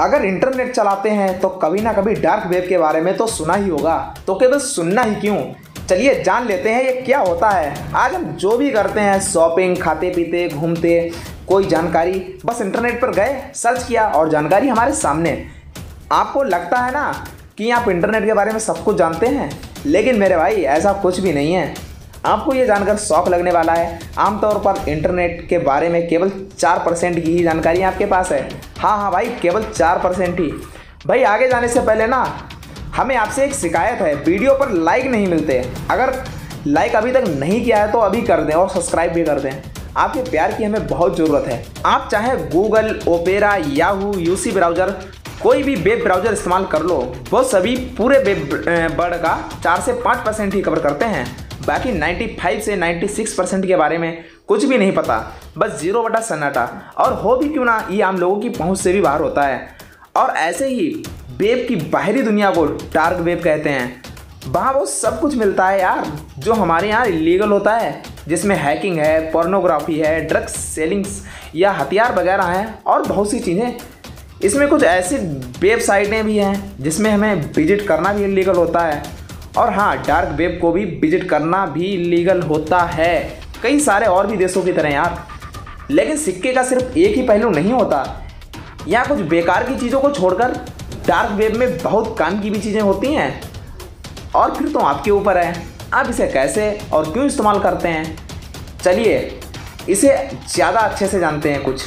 अगर इंटरनेट चलाते हैं तो कभी ना कभी डार्क वेब के बारे में तो सुना ही होगा, तो केवल सुनना ही क्यों, चलिए जान लेते हैं ये क्या होता है। आज हम जो भी करते हैं, शॉपिंग, खाते पीते, घूमते, कोई जानकारी, बस इंटरनेट पर गए, सर्च किया और जानकारी हमारे सामने। आपको लगता है ना कि आप इंटरनेट के बारे में सब कुछ जानते हैं, लेकिन मेरे भाई ऐसा कुछ भी नहीं है। आपको ये जानकर शौक लगने वाला है, आमतौर पर इंटरनेट के बारे में केवल 4% की ही जानकारी आपके पास है। हाँ भाई, केवल 4% ही। भाई आगे जाने से पहले ना हमें आपसे एक शिकायत है, वीडियो पर लाइक नहीं मिलते। अगर लाइक अभी तक नहीं किया है तो अभी कर दें और सब्सक्राइब भी कर दें। आपके प्यार की हमें बहुत ज़रूरत है। आप चाहे Google, Opera, Yahoo, UC browser, कोई भी वेब ब्राउज़र इस्तेमाल कर लो, वो सभी पूरे वेब वर्ड का 4 से 5% ही कवर करते हैं। बाकी 95 से 96% के बारे में कुछ भी नहीं पता, बस 0 बटा सन्नाटा। और हो भी क्यों ना, ये आम लोगों की पहुंच से भी बाहर होता है। और ऐसे ही वेब की बाहरी दुनिया को डार्क वेब कहते हैं। वहाँ वो सब कुछ मिलता है यार जो हमारे यहाँ इलीगल होता है, जिसमें हैकिंग है, पोर्नोग्राफी है, ड्रग्स सेलिंग्स या हथियार वगैरह हैं और बहुत सी चीज़ें। इसमें कुछ ऐसी वेबसाइटें भी हैं जिसमें हमें विजिट करना भी इलीगल होता है। और हाँ, डार्क वेब को भी विजिट करना भी इलीगल होता है, कई सारे और भी देशों की तरह यार। लेकिन सिक्के का सिर्फ एक ही पहलू नहीं होता। यहाँ कुछ बेकार की चीज़ों को छोड़कर डार्क वेब में बहुत काम की भी चीज़ें होती हैं। और फिर तो आपके ऊपर है, आप इसे कैसे और क्यों इस्तेमाल करते हैं। चलिए इसे ज़्यादा अच्छे से जानते हैं। कुछ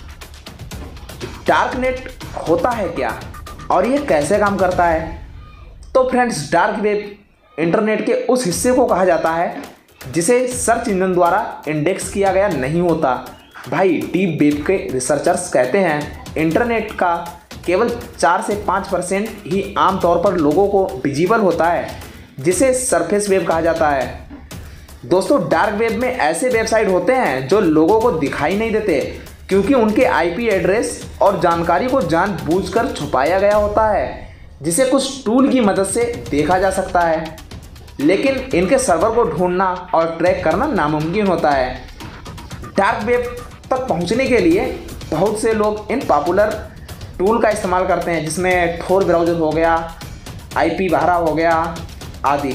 डार्क नेट होता है क्या और ये कैसे काम करता है। तो फ्रेंड्स, डार्क वेब इंटरनेट के उस हिस्से को कहा जाता है जिसे सर्च इंजन द्वारा इंडेक्स किया गया नहीं होता। भाई डीप वेब के रिसर्चर्स कहते हैं इंटरनेट का केवल 4 से 5% ही आमतौर पर लोगों को विजिबल होता है, जिसे सरफेस वेब कहा जाता है। दोस्तों, डार्क वेब में ऐसे वेबसाइट होते हैं जो लोगों को दिखाई नहीं देते, क्योंकि उनके आईपी एड्रेस और जानकारी को जानबूझकर छुपाया गया होता है, जिसे कुछ टूल की मदद से देखा जा सकता है। लेकिन इनके सर्वर को ढूंढना और ट्रैक करना नामुमकिन होता है। डार्क वेब तक पहुंचने के लिए बहुत से लोग इन पॉपुलर टूल का इस्तेमाल करते हैं, जिसमें tor ब्राउज़र हो गया, IP12 हो गया आदि।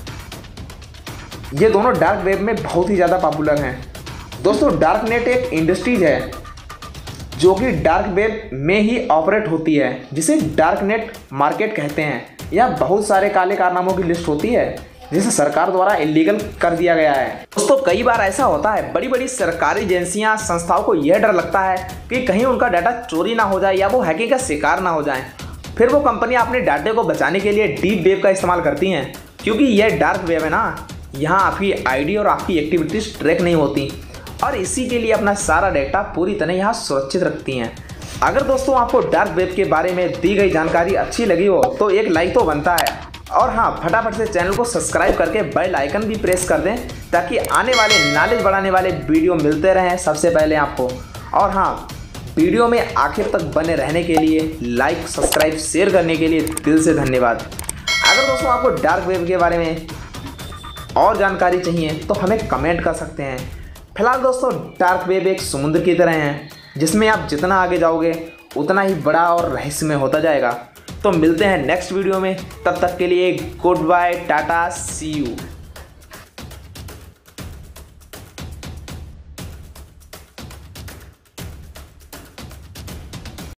ये दोनों डार्क वेब में बहुत ही ज़्यादा पॉपुलर हैं। दोस्तों, डार्क नेट एक इंडस्ट्रीज है जो कि डार्क वेब में ही ऑपरेट होती है, जिसे डार्क नेट मार्केट कहते हैं। यह बहुत सारे काले कारनामों की लिस्ट होती है जिसे सरकार द्वारा इलीगल कर दिया गया है। दोस्तों, कई बार ऐसा होता है, बड़ी बड़ी सरकारी एजेंसियां, संस्थाओं को यह डर लगता है कि कहीं उनका डाटा चोरी ना हो जाए या वो हैकिंग का शिकार ना हो जाए। फिर वो कंपनियां अपने डाटे को बचाने के लिए डीप वेब का इस्तेमाल करती हैं, क्योंकि यह डार्क वेब है ना, यहाँ आपकी आईडी और आपकी एक्टिविटीज ट्रैक नहीं होती, और इसी के लिए अपना सारा डेटा पूरी तरह यहाँ सुरक्षित रखती हैं। अगर दोस्तों आपको डार्क वेब के बारे में दी गई जानकारी अच्छी लगी हो तो एक लाइक तो बनता है। और हाँ, फटाफट से चैनल को सब्सक्राइब करके बेल आइकन भी प्रेस कर दें, ताकि आने वाले नॉलेज बढ़ाने वाले वीडियो मिलते रहें सबसे पहले आपको। और हाँ, वीडियो में आखिर तक बने रहने के लिए, लाइक, सब्सक्राइब, शेयर करने के लिए दिल से धन्यवाद। अगर दोस्तों आपको डार्क वेब के बारे में और जानकारी चाहिए तो हमें कमेंट कर सकते हैं। फिलहाल दोस्तों, डार्क वेब एक समुद्र की तरह है, जिसमें आप जितना आगे जाओगे उतना ही बड़ा और रहस्यमय होता जाएगा। तो मिलते हैं नेक्स्ट वीडियो में, तब तक के लिए good bye, tata, see you.